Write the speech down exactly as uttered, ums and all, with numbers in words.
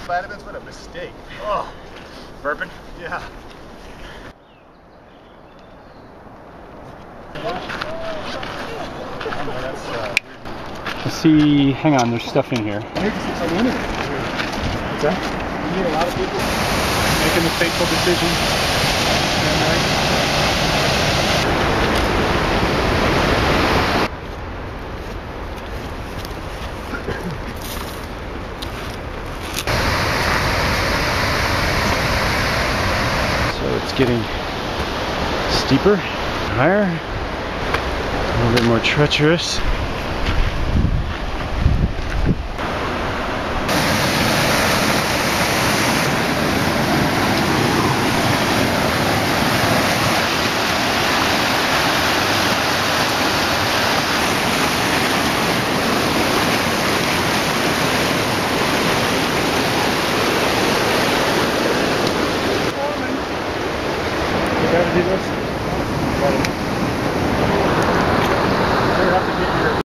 vitamins? What a mistake. Oh, Burping? yeah. Let's see, hang on, there's stuff in here. What's that? You need a lot of people Making the fateful decision. So it's getting steeper, higher, a little bit more treacherous. You gotta do this.